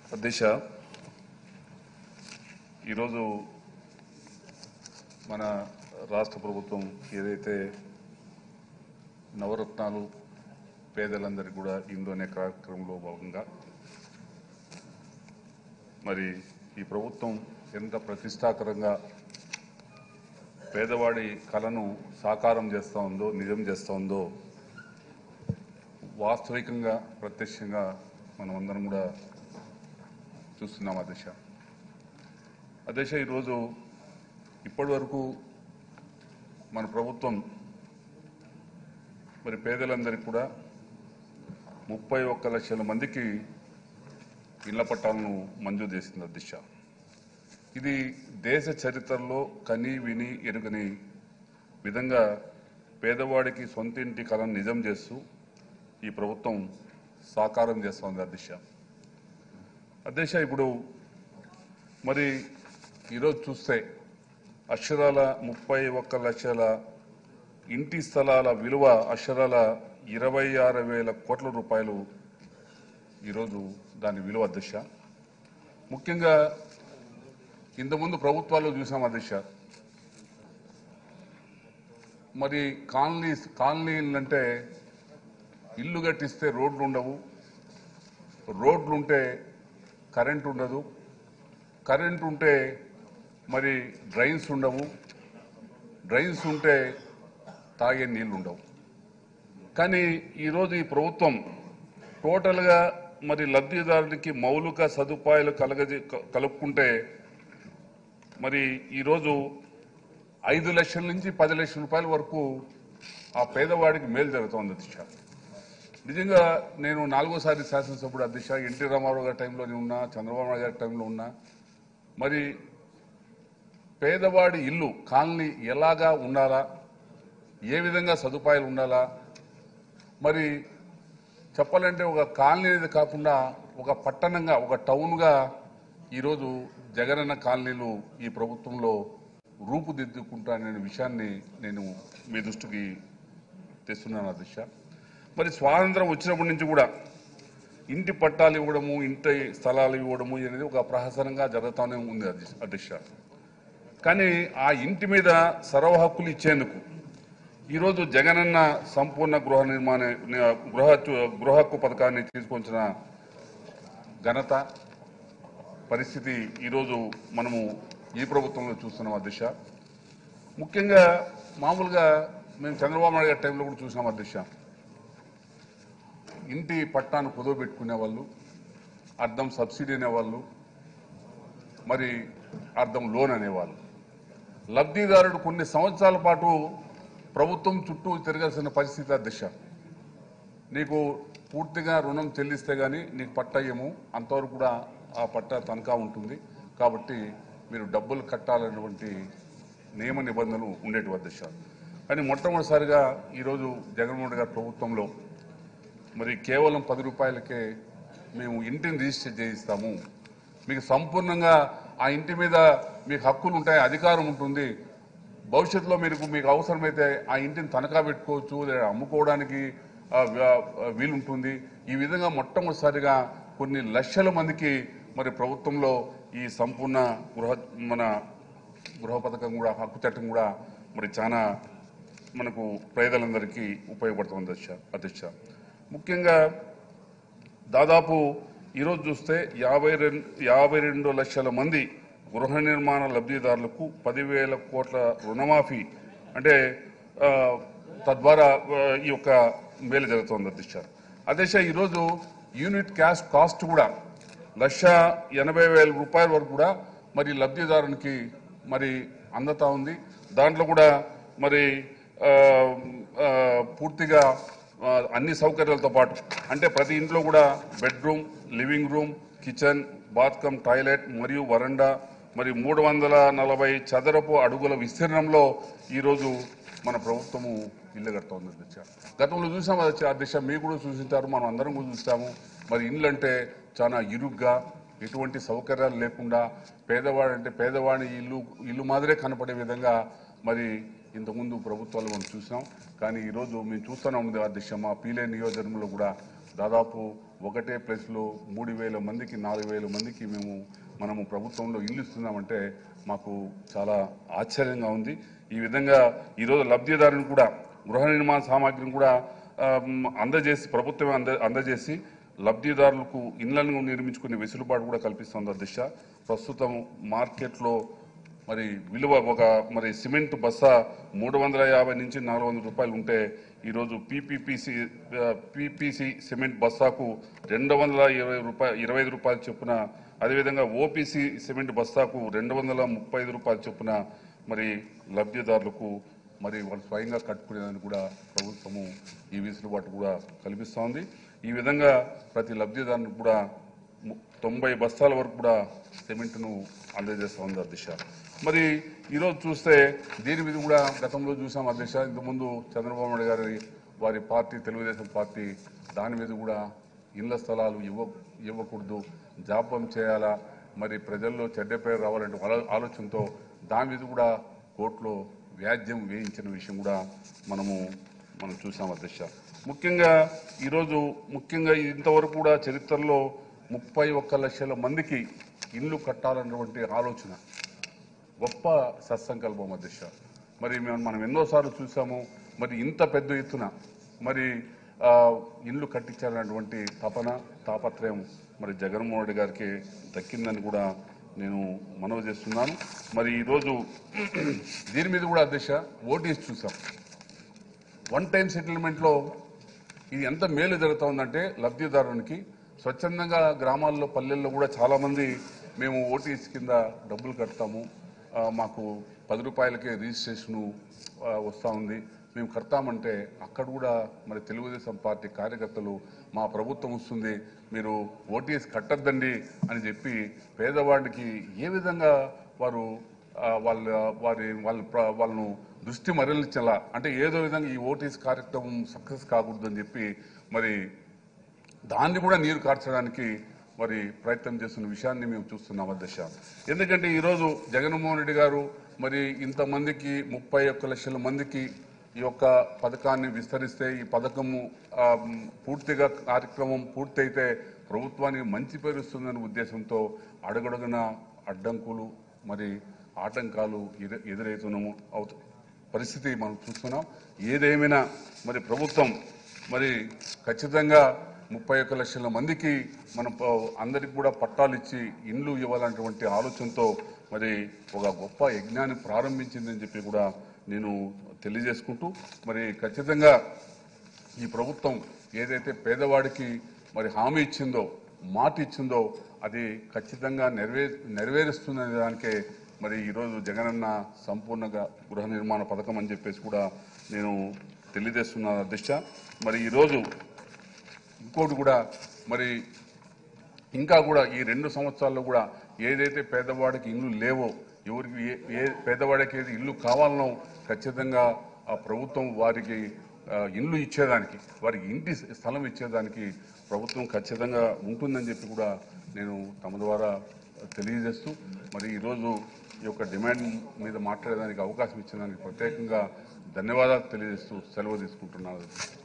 అధ్యక్ష, ఈరోజు మన రాష్ట్ర ప్రభుత్వం ఏదైతే నవరత్నాలు పేదలందరికీ కూడా ఇందు అనే కార్యక్రమంలో భాగంగా మరి ఈ ప్రభుత్వం ఎంత ప్రతిష్టాకరంగా పేదవాడి కళను సాకారం చేస్తూ ఉందో, నిజం చేస్తూ ఉందో వాస్తవికంగా ప్రత్యక్షంగా మనం అందరం కూడా చూస్తున్నాం. అధ్యక్ష ఈరోజు ఇప్పటి వరకు మన ప్రభుత్వం మరి పేదలందరికీ కూడా 31 లక్షల మందికి ఇళ్ల పట్టాలను మంజూరు చేసింది. అధ్యక్ష, ఇది దేశ చరిత్రలో కని విని ఎరుగని విధంగా పేదవాడికి సొంతింటి కళను నిజం చేస్తూ ఈ ప్రభుత్వం సాకారం చేస్తోంది. అధ్యక్ష ఇప్పుడు మరి ఈరోజు చూస్తే అక్షరాల 31 లక్షల ఇంటి స్థలాల విలువ అక్షరాల 26,000 కోట్ల రూపాయలు ఈరోజు దాని విలువ. అధ్యక్ష, ముఖ్యంగా ఇంతకుముందు ప్రభుత్వాల్లో చూసాం. అధ్యక్ష, మరి కాలనీలు అంటే ఇల్లు కట్టిస్తే రోడ్లు ఉండవు, రోడ్లుంటే కరెంట్ ఉండదు, కరెంట్ ఉంటే మరి డ్రైన్స్ ఉండవు, డ్రైన్స్ ఉంటే తాగే నీళ్ళు ఉండవు. కానీ ఈరోజు ఈ ప్రభుత్వం టోటల్గా మరి లబ్ధిదారునికి మౌలిక సదుపాయాలు కలుపుకుంటే మరి ఈరోజు 5 లక్షల నుంచి 10 లక్షల రూపాయల వరకు ఆ పేదవాడికి మేలు జరుగుతోంది. అధ్యక్ష, నిజంగా నేను 4వ సారి శాసనసభ్యుడు. అధ్యక్ష, ఎన్టీ రామారావు గారి టైంలోనే ఉన్నా, చంద్రబాబు నాయుడు గారి టైంలో ఉన్నా. మరి పేదవాడి ఇల్లు కాలనీ ఎలాగా ఉండాలా, ఏ విధంగా సదుపాయాలు ఉండాలా, మరి చెప్పాలంటే ఒక కాలనీ అనేది కాకుండా ఒక పట్టణంగా, ఒక టౌన్గా ఈరోజు జగనన్న కాలనీలు ఈ ప్రభుత్వంలో రూపుదిద్దుకుంటాననే విషయాన్ని నేను మీ దృష్టికి తెస్తున్నాను. అధ్యక్ష, మరి స్వాతంత్రం వచ్చినప్పటి నుంచి కూడా ఇంటి పట్టాలు ఇవ్వడము, ఇంటి స్థలాలు ఇవ్వడము అనేది ఒక ప్రహసనంగా జరుగుతూనే ఉంది. అధ్యక్ష, కానీ ఆ ఇంటి మీద సర్వ హక్కులు ఇచ్చేందుకు ఈరోజు జగనన్న సంపూర్ణ గృహ హక్కు పథకాన్ని తీసుకొచ్చిన ఘనత పరిస్థితి ఈరోజు మనము ఈ ప్రభుత్వంలో చూస్తున్నాం. అధ్యక్ష, ముఖ్యంగా మామూలుగా మేము చంద్రబాబు నాయుడు గారి టైంలో కూడా చూసినాం. అధ్యక్ష, ఇంటి పట్టాను కుదవబెట్టుకునే వాళ్ళు, అర్థం సబ్సిడీ అనేవాళ్ళు, మరి అర్థం లోన్ అనేవాళ్ళు. లబ్ధిదారుడు కొన్ని సంవత్సరాల పాటు ప్రభుత్వం చుట్టూ తిరగాల్సిన పరిస్థితి. అధ్యక్ష, నీకు పూర్తిగా రుణం చెల్లిస్తే కానీ నీకు పట్టా ఏమో, అంతవరకు కూడా ఆ పట్టా తనఖా ఉంటుంది, కాబట్టి మీరు డబ్బులు కట్టాలన్నటువంటి నియమ నిబంధనలు ఉండేటివి. అధ్యక్ష, కానీ మొట్టమొదటిసారిగా ఈరోజు జగన్మోహన్ రెడ్డి గారి ప్రభుత్వంలో మరి కేవలం 10 రూపాయలకే మేము ఇంటిని రిజిస్టర్ చేయిస్తాము, మీకు సంపూర్ణంగా ఆ ఇంటి మీద మీకు హక్కులు ఉంటాయి, అధికారం ఉంటుంది, భవిష్యత్తులో మీకు అవసరమైతే ఆ ఇంటిని తనఖా పెట్టుకోవచ్చు, లేదా అమ్ముకోవడానికి వీలుంటుంది. ఈ విధంగా మొట్టమొదటిసారిగా కొన్ని లక్షల మందికి మరి ప్రభుత్వంలో ఈ సంపూర్ణ గృహ పథకం కూడా, హక్కు చట్టం కూడా మరి చాలా మనకు పేదలందరికీ ఉపయోగపడుతుంది. అధ్యక్ష, ముఖ్యంగా దాదాపు ఈరోజు చూస్తే 52 లక్షల మంది గృహ నిర్మాణ లబ్ధిదారులకు 10,000 కోట్ల రుణమాఫీ, అంటే తద్వారా ఈ యొక్క మేలు జరుగుతోంది. అధ్యక్ష, ఈరోజు యూనిట్ కాస్ట్ కూడా 1,80,000 రూపాయల వరకు కూడా మరి లబ్ధిదారునికి మరి అందుతా ఉంది. దాంట్లో కూడా మరి పూర్తిగా అన్ని సౌకర్యాలతో పాటు, అంటే ప్రతి ఇంట్లో కూడా bedroom, living room, kitchen, bathroom, toilet మరియు వరండా, మరి 340 చదరపు అడుగుల విస్తీర్ణంలో ఈరోజు మన ప్రభుత్వము ఇల్లు కడుతోంది. అధ్యక్ష, గతంలో చూసాము. అధ్యక్ష, మీరు కూడా చూసింటారు, మనం అందరం కూడా చూస్తాము. మరి ఇల్లు అంటే చాలా ఇరుగ్గా, ఎటువంటి సౌకర్యాలు లేకుండా, పేదవాడి ఇల్లు మాదిరే కనపడే విధంగా మరి ఇంతకుముందు ప్రభుత్వాలు మనం చూసాం. కానీ ఈరోజు మేము చూస్తూనే ఉంది. అధ్యక్ష, మా పీలే నియోజకవర్గంలో కూడా దాదాపు ఒకటే ప్లేస్లో 3,000 మందికి 4,000 మందికి మనము ప్రభుత్వంలో ఇల్లు ఇస్తున్నామంటే మాకు చాలా ఆశ్చర్యంగా ఉంది. ఈ విధంగా ఈరోజు లబ్ధిదారుని కూడా గృహ నిర్మాణ సామాగ్రిని కూడా అందజేసి ప్రభుత్వమే అందజేసి లబ్ధిదారులకు ఇళ్లను నిర్మించుకునే వెసులుబాటు కూడా కల్పిస్తుంది అధ్యక్ష. ప్రస్తుతం మార్కెట్లో మరి విలువ మరి సిమెంట్ బస్తా 350 నుంచి 400 రూపాయలు ఉంటే ఈరోజు పీపీసీ సిమెంట్ బస్తాకు 225 రూపాయలు చొప్పున, అదేవిధంగా ఓపీసీ సిమెంట్ బస్తాకు 235 రూపాయలు చొప్పున మరి లబ్ధిదారులకు మరి వాళ్ళు స్వయంగా కట్టుకునేదాన్ని కూడా ప్రభుత్వము ఈ వెసులుబాటు కూడా కల్పిస్తోంది. ఈ విధంగా ప్రతి లబ్ధిదారునికి కూడా 90 బస్తాల వరకు కూడా సిమెంట్ను అందజేస్తూ ఉంది అధ్యక్ష. మరి ఈరోజు చూస్తే దీని మీద కూడా గతంలో చూసాం అధ్యక్ష. ఇంతకుముందు చంద్రబాబు నాయుడు గారి వారి పార్టీ తెలుగుదేశం పార్టీ దాని మీద కూడా ఇళ్ల స్థలాలు ఇవ్వకూడదు, జాప్యం చేయాలా, మరి ప్రజల్లో చెడ్డ పేరు రావాలంటే ఆలోచనతో దాని మీద కూడా కోర్టులో వ్యాజ్యం వేయించిన విషయం కూడా మనం చూసాం అధ్యక్ష. ముఖ్యంగా ఈరోజు ఇంతవరకు కూడా చరిత్రలో 31 లక్షల మందికి ఇల్లు కట్టాలన్నటువంటి ఆలోచన గొప్ప సత్సంకల్పం అధ్యక్ష. మరి మనం ఎన్నోసార్లు చూసాము. మరి ఇంత పెద్ద ఎత్తున మరి ఇల్లు కట్టించాలన్నటువంటి తాపత్రయం మరి జగన్మోహన్ రెడ్డి గారికి దక్కిందని కూడా నేను మనవి చేస్తున్నాను. మరి ఈరోజు దీని మీద కూడా అధ్యక్ష ఓటీస్ చూసాం. వన్ టైం సెటిల్మెంట్లో ఇది ఎంత మేలు జరుగుతూ ఉందంటే లబ్ధిదారునికి స్వచ్ఛందంగా గ్రామాల్లో పల్లెల్లో కూడా చాలామంది మేము ఓటీస్ కింద డబ్బులు కడతాము, మాకు 10 రూపాయలకే రిజిస్ట్రేషను వస్తూ ఉంది, మేము కడతామంటే అక్కడ కూడా మరి తెలుగుదేశం పార్టీ కార్యకర్తలు మా ప్రభుత్వం వస్తుంది మీరు ఓటీఎస్ కట్టద్దండి అని చెప్పి పేదవాడికి ఏ విధంగా వాళ్ళను దృష్టి మరల్చేలా అంటే ఏదో విధంగా ఈ ఓటీఎస్ కార్యక్రమం సక్సెస్ కాకూడదని చెప్పి మరి దాన్ని కూడా నీరు కార్చడానికి మరి ప్రయత్నం చేస్తున్న విషయాన్ని మేము చూస్తున్నాం అధ్యక్ష. ఎందుకంటే ఈరోజు జగన్మోహన్ రెడ్డి గారు మరి ఇంతమందికి 31 లక్షల మందికి ఈ యొక్క పథకాన్ని విస్తరిస్తే ఈ పథకము పూర్తిగా కార్యక్రమం పూర్తయితే ప్రభుత్వానికి మంచి పేరు ఇస్తుందనే ఉద్దేశంతో అడుగడుగున అడ్డంకులు మరి ఆటంకాలు ఎదురవుతున్నాము పరిస్థితి మనం చూస్తున్నాం. ఏదేమైనా మరి ప్రభుత్వం మరి ఖచ్చితంగా 31 లక్షల మందికి మనం అందరికి కూడా పట్టాలు ఇచ్చి ఇండ్లు ఇవ్వాలన్నటువంటి ఆలోచనతో మరి ఒక గొప్ప యజ్ఞాన్ని ప్రారంభించిందని చెప్పి కూడా నేను తెలియజేసుకుంటూ మరి ఖచ్చితంగా ఈ ప్రభుత్వం ఏదైతే పేదవాడికి మరి హామీ ఇచ్చిందో మాట ఇచ్చిందో అది ఖచ్చితంగా నెరవేరుస్తున్న దానికే మరి ఈరోజు జగనన్న సంపూర్ణంగా గృహ నిర్మాణ పథకం అని చెప్పేసి కూడా నేను తెలియజేస్తున్నాను అధ్యక్ష. మరి ఈరోజు ఇంకోటి కూడా మరి ఇంకా కూడా ఈ 2 సంవత్సరాల్లో కూడా ఏదైతే పేదవాడికి ఇల్లు లేవో ఎవరికి ఏ పేదవాడికి ఏది ఇల్లు కావాలనో ఖచ్చితంగా ఆ ప్రభుత్వం వారికి ఇల్లు ఇచ్చేదానికి వారికి ఇంటి స్థలం ఇచ్చేదానికి ప్రభుత్వం ఖచ్చితంగా ఉంటుందని చెప్పి కూడా నేను తమ ద్వారా తెలియజేస్తూ మరి ఈరోజు ఈ యొక్క డిమాండ్ మీద మాట్లాడేదానికి అవకాశం ఇచ్చేదానికి ప్రత్యేకంగా ధన్యవాదాలు తెలియజేస్తూ సెలవు తీసుకుంటున్నాను.